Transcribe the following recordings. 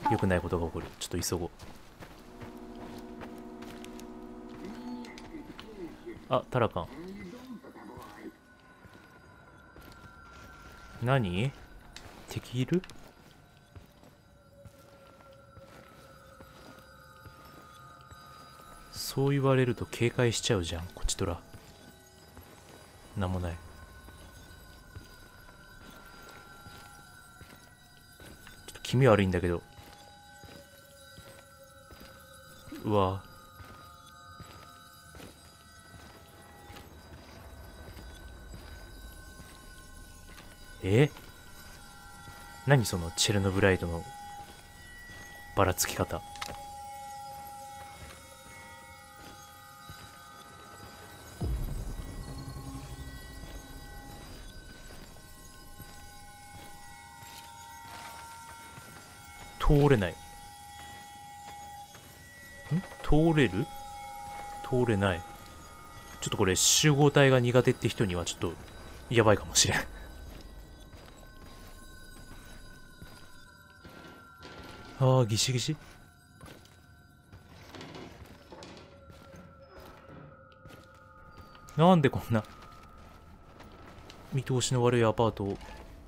良くないことが起こる。ちょっと急ごう。あ、タラカン。何？敵いる？そう言われると警戒しちゃうじゃん、こちとら。なんもない。ちょっと気味悪いんだけど。うわ。何そのチェルノブライトのばらつき方。通れない。通れる？通れない。ちょっとこれ集合体が苦手って人にはちょっとやばいかもしれん。ああ、ギシギシ。なんでこんな見通しの悪いアパートを。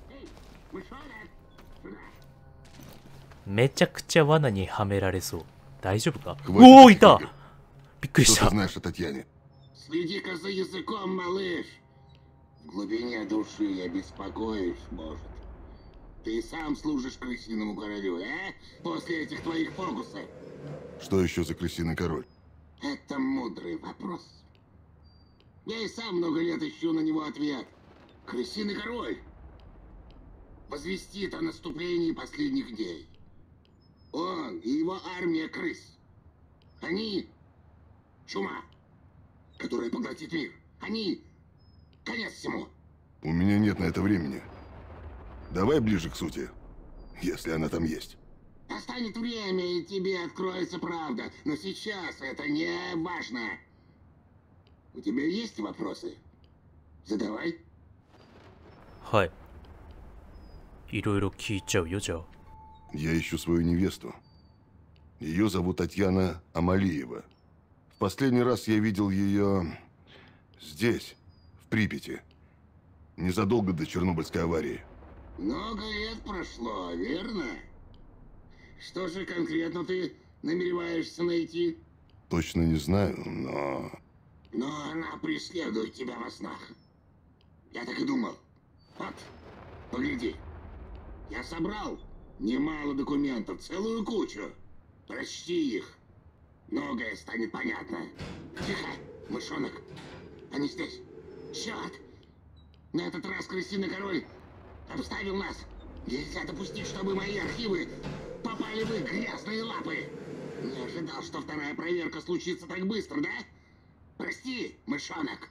めちゃくちゃ罠にはめられそう。大丈夫か？おお、いた！びっくりした。 Следи-ка за языком, малыш. В глубине души я беспокоюсь, может. Ты сам служишь крысиному королю, а? После этих твоих фокусов. Что еще за крысиный король? Это мудрый вопрос. Я и сам много лет ищу на него ответ. Крысиный король возвестит о наступлении последних дней. Он и его армия крыс. Они чума, которая поглотит мир. Они конец всему. У меня нет на это времени. Давай ближе к сути, если она там есть. Настанет время, и тебе откроется правда. Но сейчас это не важно. У тебя есть вопросы? Задавай. はい。いろいろ聞いちゃうよ、じゃあ。 Я ищу свою невесту. Ее зовут Татьяна Амалиева. В последний раз я видел ее здесь, в Припяти, незадолго до Чернобыльской аварии. Много лет прошло, верно? Что же конкретно ты намереваешься найти? Точно не знаю, но... Но она преследует тебя во снах. Я так и думал. Вот, погляди. Я собрал немало документов, целую кучу. Прочти их. Многое станет понятно. Тихо, мышонок. Они здесь. Черт! На этот раз крысиный король обставил нас. Нельзя допустить, чтобы мои архивы попали в их грязные лапы. Не ожидал, что вторая проверка случится так быстро, да? Прости, мышонок.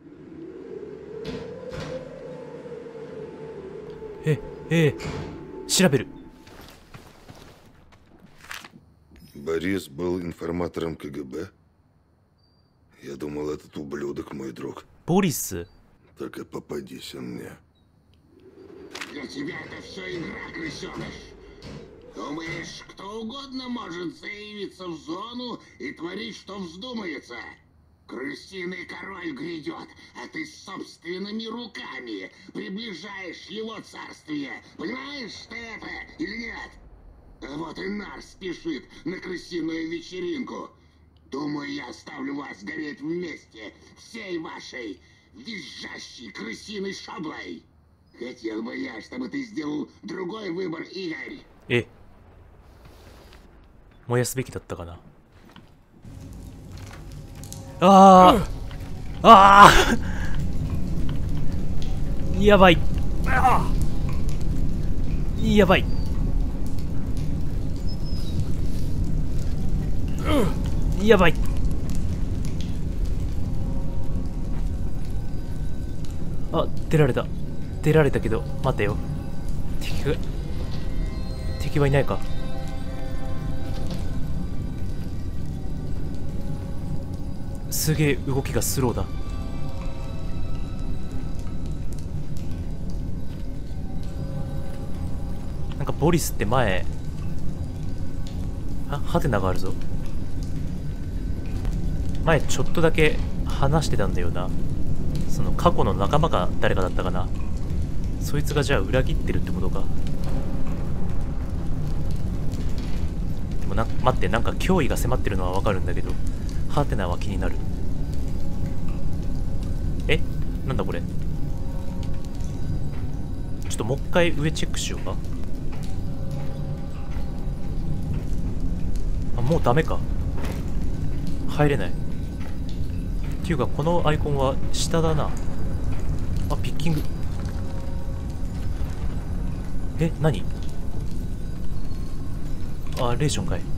Шрабер. Борис был информатором КГБ? Я думал, этот ублюдок мой друг. Борис. Так и попадись мне. Для тебя это все игра, крысеныш. Думаешь, кто угодно может заявиться в зону и творить, что вздумается? Крысиный король грядет, а ты собственными руками приближаешь его царствие. Понимаешь ты это или нет? А вот и Нар спешит на крысиную вечеринку. Думаю, я оставлю вас гореть вместе, всей вашей визжащей крысиной шаблой. Хотел бы я, чтобы ты сделал другой выбор, Игорь. 燃やすべきだったかな。ああああやばい。やばい。やばい。あ、出られた。出られたけど、待てよ。敵はいないか。すげえ動きがスローだ。なんかボリスって前あ、ハテナがあるぞ。前ちょっとだけ話してたんだよな。その過去の仲間が誰かだったかな。そいつがじゃあ裏切ってるってことか。でも待って、なんか脅威が迫ってるのはわかるんだけど、ハテナは気になる。え、なんだこれ。ちょっともう一回上チェックしようか。あ、もうダメか。入れない。っていうかこのアイコンは下だな。あ、ピッキング。え、何。あ、レーションかい。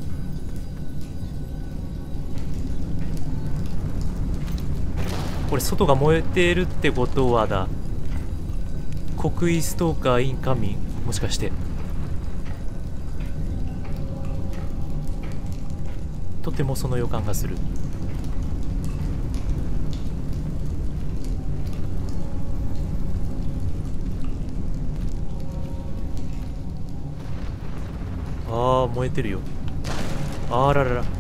これ外が燃えてるってことはだ。国威ストーカーインカミン、もしかして。とてもその予感がする。ああ、燃えてるよ。あららら。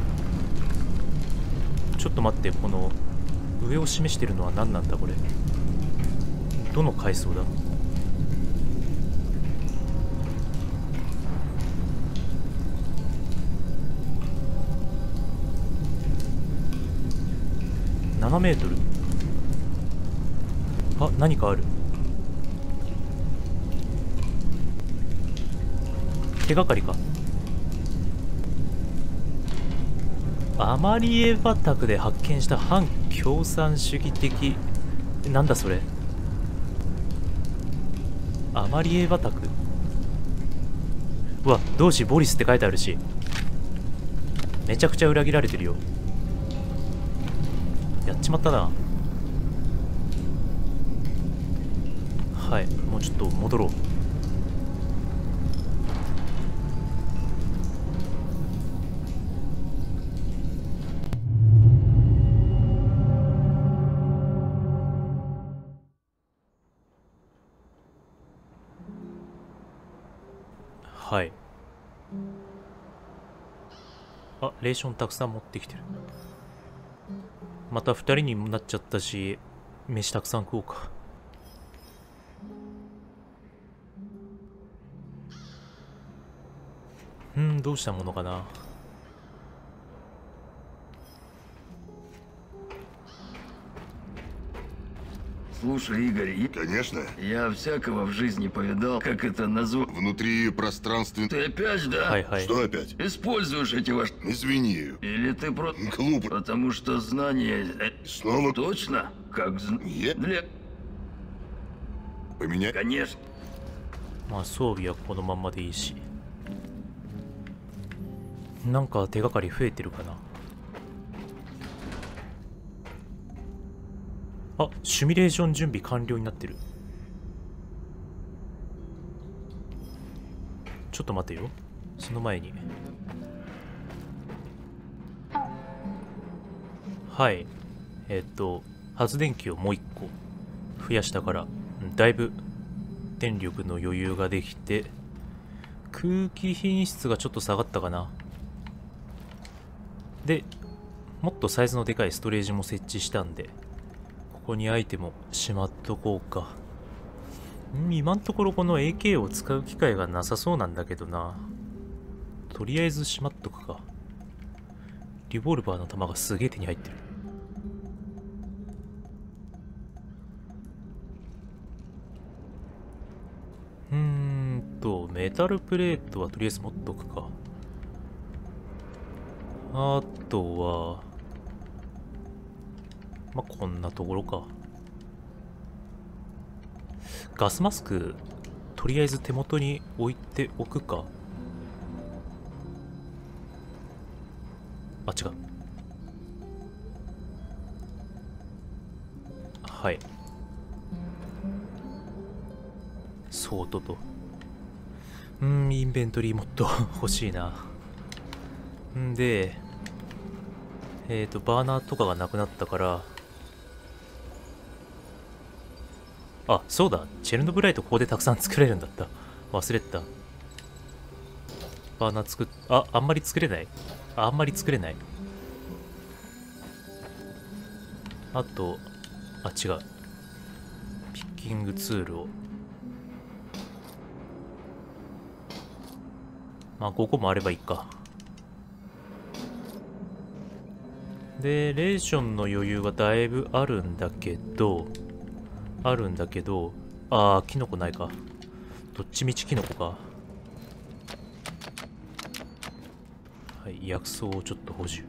ちょっと待って、この上を示してるのは何なんだこれ。どの階層だ。7メートル。あ、何かある。手がかりか。アマリエバタクで発見した反共産主義的、なんだそれ。アマリエバタク。うわ、同志ボリスって書いてあるし、めちゃくちゃ裏切られてるよ。やっちまったな。はい、もうちょっと戻ろう。はい。あ、レーションたくさん持ってきてる。また2人にもなっちゃったし、飯たくさん食おうか。どうしたものかな。 Слушай, Игорь, Конечно. я всякого в жизни повидал, как это назвать. Внутри пространства... Ты опять, да? はいはい。 Что опять? Используешь эти ваши... Извини. Или ты просто... Глупо. Потому что знания... Снова Точно? Как Нет. Для... поменять? Конечно. まあ装備はこのまんまでいいし。なんか手がかり増えてるかな。あ、シミュレーション準備完了になってる。ちょっと待てよ。その前に。はい。発電機をもう一個増やしたから、だいぶ電力の余裕ができて、空気品質がちょっと下がったかな。で、もっとサイズのでかいストレージも設置したんで、ここにアイテムをしまっとこうか。今んところこの AK を使う機会がなさそうなんだけどな。とりあえずしまっとくか。リボルバーの弾がすげえ手に入ってる。メタルプレートはとりあえず持っとくか。あとは、まあ、こんなところか。ガスマスク、とりあえず手元に置いておくか。あ、違う。はい。ソートと。インベントリーもっと欲しいな。んで、バーナーとかがなくなったから、あ、そうだ。チェルノブライトここでたくさん作れるんだった。忘れてた。 パーナ作っ、あんまり作れない。あんまり作れない。あと、違う。ピッキングツールを。まあ5個もあればいいか。で、レーションの余裕がだいぶあるんだけど、キノコないか。どっちみちキノコか。はい、薬草をちょっと補充。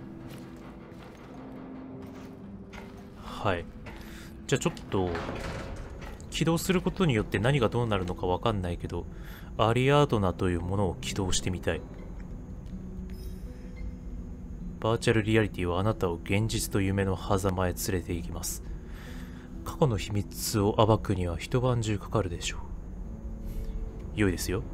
はい。じゃあちょっと、起動することによって何がどうなるのかわかんないけど、アリアードナというものを起動してみたい。バーチャルリアリティはあなたを現実と夢の狭間へ連れて行きます。過去の秘密を暴くには一晩中かかるでしょう。良いですよ。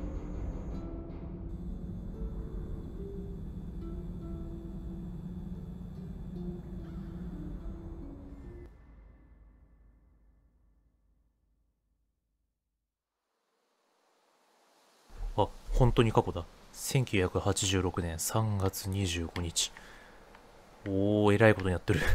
あ、本当に過去だ。1986年3月25日。おー、えらいことになってる。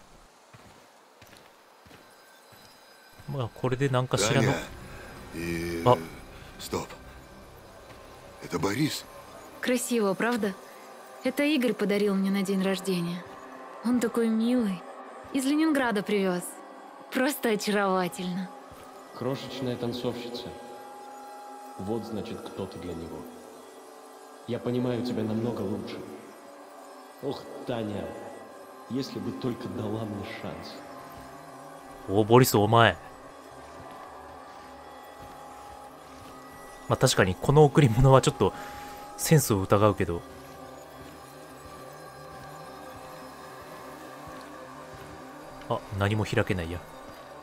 まあ、これで何かしらの。あ、 стоп. Это Борис. Красиво, правда? Это Игорь подарил мне на день рождения. Он такой милый. Из Ленинграда привез. Просто очаровательно. Крошечная танцовщица. Вот, значит, кто ты для него. Я понимаю тебя намного лучше. Ох, Таня, если бы только дала мне шанс. О, Борис, お前。まあ確かにこの贈り物はちょっとセンスを疑うけど。あ、何も開けないや。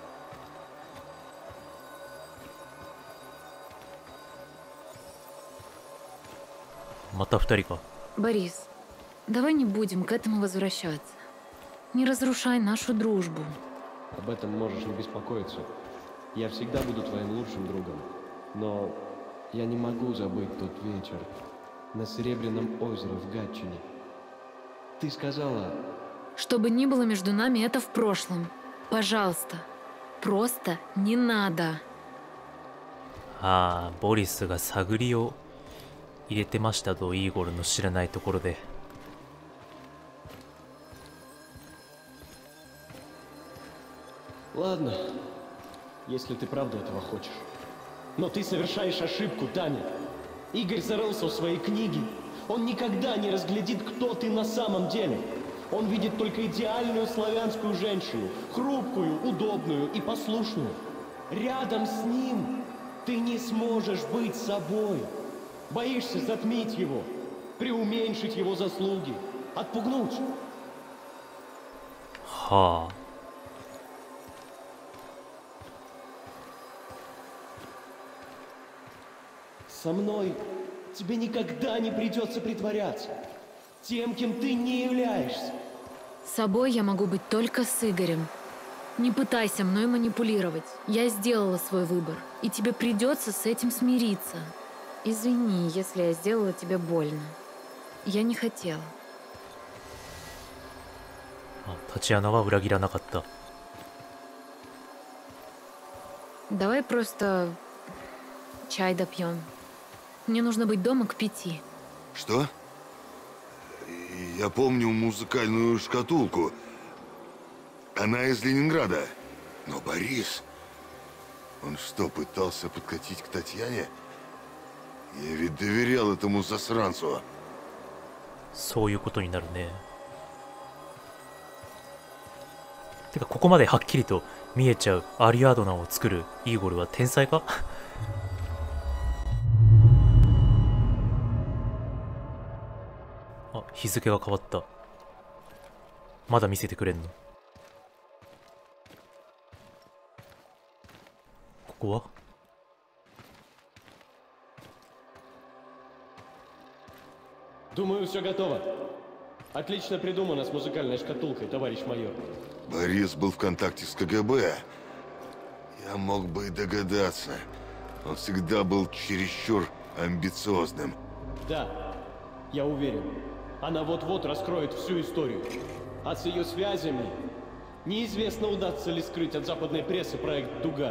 また二人か。 Борис, давай не будем к этому возвращаться. Не разрушай нашу дружбу. Об этом можешь не беспокоиться. Я всегда буду твоим лучшим другом. Но я не могу забыть тот вечер на Серебряном озере в Гатчине. Ты сказала... Что бы ни было между нами, это в прошлом. Пожалуйста, просто не надо. ボリスが探りを入れてましたと、イーゴルの知らないところで。 Ладно, если ты правда этого хочешь. Но ты совершаешь ошибку, Таня. Игорь зарылся в своей книге. Он никогда не разглядит, кто ты на самом деле. Он видит только идеальную славянскую женщину, хрупкую, удобную и послушную. Рядом с ним ты не сможешь быть собой. Боишься затмить его, преуменьшить его заслуги, отпугнуть. Ха. Со мной тебе никогда не придется притворяться тем, кем ты не являешься. Собой я могу быть только с Игорем. Не пытайся мной манипулировать. Я сделала свой выбор, и тебе придется с этим смириться. Извини, если я сделала тебе больно. Я не хотела. タチアナは裏切らなかった。 Давай просто чай допьем. Мне нужно быть дома к 5. Что? Я помню музыкальную шкатулку. Она из Ленинграда. Но Борис... Он что, пытался подкатить к Татьяне? Я ведь доверял этому засранцу. そういうことになるね。てかここまではっきりと見えちゃうアリアドナを作るイーゴルは天才か？あ、日付が変わった。まだ見せてくれんの？ここは？ Думаю, все готово. Отлично придумано с музыкальной шкатулкой, товарищ майор. Борис был в контакте с КГБ. Я мог бы и догадаться. Он всегда был чересчур амбициозным. Да, я уверен. Она вот-вот раскроет всю историю. А с ее связями неизвестно, удастся ли скрыть от западной прессы проект «Дуга».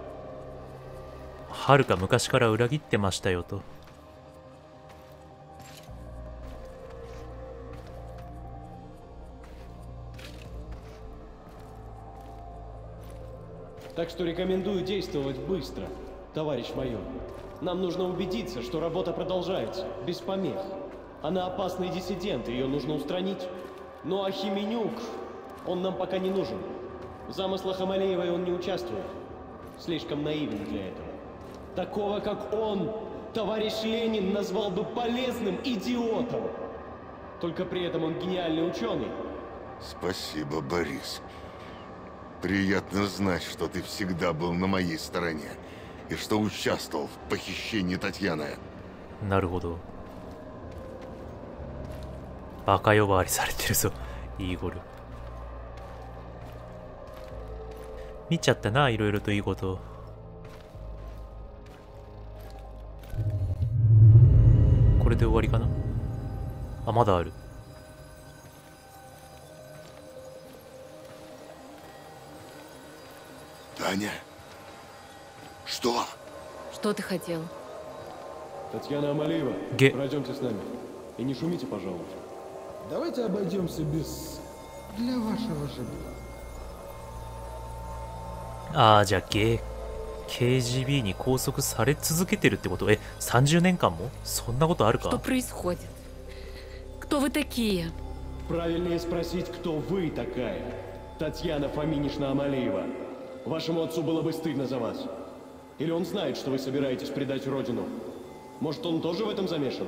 はるか昔から裏切ってましたよと。 Так что рекомендую действовать быстро, товарищ майор. Нам нужно убедиться, что работа продолжается, без помех. Она опасный диссидент, ее нужно устранить. Ну а Хименюк, он нам пока не нужен. В замыслах Амалеевой он не участвует. Слишком наивен для этого. Такого, как он, товарищ Ленин назвал бы полезным идиотом. Только при этом он гениальный ученый. Спасибо, Борис. Приятно знать, что ты всегда был на моей стороне и что участвовал в похищении Татьяны. なるほど。バカ呼ばわりされてるぞ、イーゴル。見ちゃったな、いろいろといいこと。これで終わりかな。あ、まだある。 Таня, что? Что ты хотел? Татьяна Амалеева, Ге- пройдемте с нами. И не шумите, пожалуйста. Давайте обойдемся без... для вашего же блага. ああ、じゃあKGB に拘束され続けてるってこと？え、30年間も？そんなことある Что か？ происходит? Кто вы такие? Правильнее спросить, кто вы такая. Татьяна Фоминишна Амалеева. Вашему отцу было бы стыдно за вас. Или он знает, что вы собираетесь предать родину? Может, он тоже в этом замешан?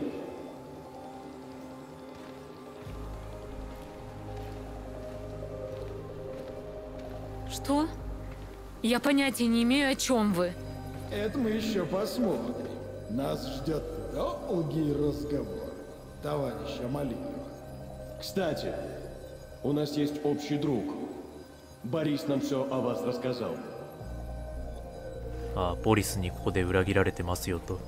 Что? Я понятия не имею, о чем вы. Это мы еще посмотрим. Нас ждет долгий разговор, товарищ Амалиев. Кстати, у нас есть общий друг. Борис нам все о вас рассказал. ああ、ボリスにここで裏切られてますよと。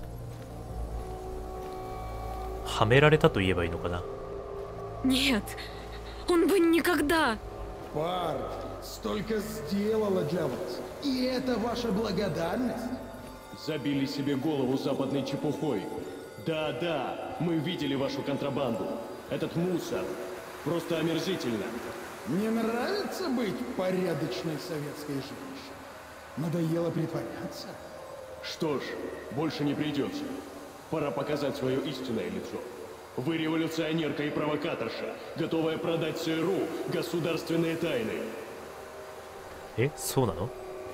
はめられたと言えばいいのかな。 Нет, он бы никогда... Партия столько сделала для вас. И это ваша благодарность? Забили себе голову западной чепухой. Да-да, мы видели вашу контрабанду. Этот мусор. Просто омерзительно. Не нравится быть порядочной советской женщиной? Надоело притворяться? Что ж, больше не придется. Пора показать свое истинное лицо. Вы революционерка и провокаторша, готовая продать ЦРУ государственные тайны. え、そうなの？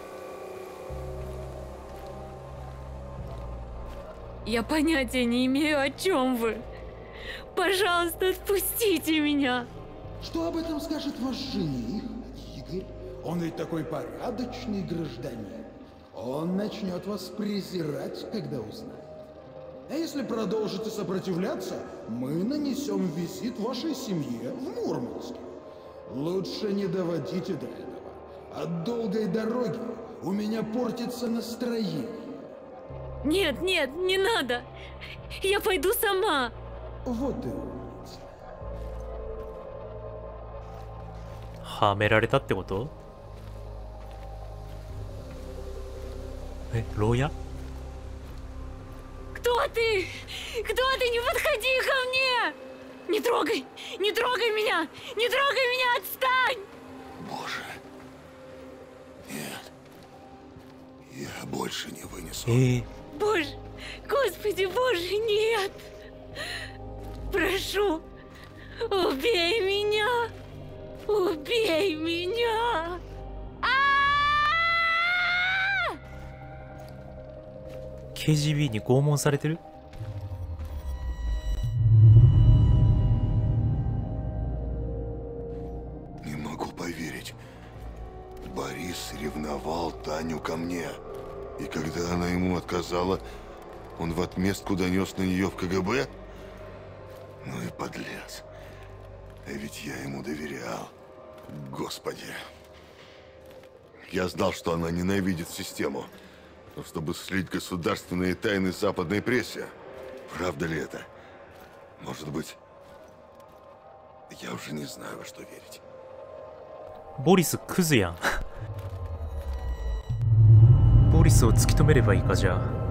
Я понятия не имею, о чем вы. Пожалуйста, отпустите меня. Что об этом скажет ваш жених, Игорь? Он ведь такой порядочный гражданин. Он начнет вас презирать, когда узнает. А если продолжите сопротивляться, мы нанесем визит вашей семье в Мурманске. Лучше не доводите до этого. От долгой дороги у меня портится настроение. Нет, нет, не надо. Я пойду сама. Вот и умница. はめられたってこと？え、牢屋？ Кто ты? Кто ты? Не подходи ко мне! Не трогай! Не трогай меня! Не трогай меня! Отстань! Боже. Нет. Я больше не вынесу. Боже! Господи, Боже, нет! Прошу, убей меня! Убей меня! KGB に拷問されてる？ Не могу поверить. Борис ревновал Таню ко мне. И когда она ему отказала, он в отместку донес на нее в КГБ? Ну и подлец. А ведь я ему доверял. Господи. Я знал, что она ненавидит систему. Но чтобы слить государственные тайны западной прессе, правда ли это? Может быть, я уже не знаю, во что верить. ボリスクズやん。ボリスを突き止めればいいか、じゃあ。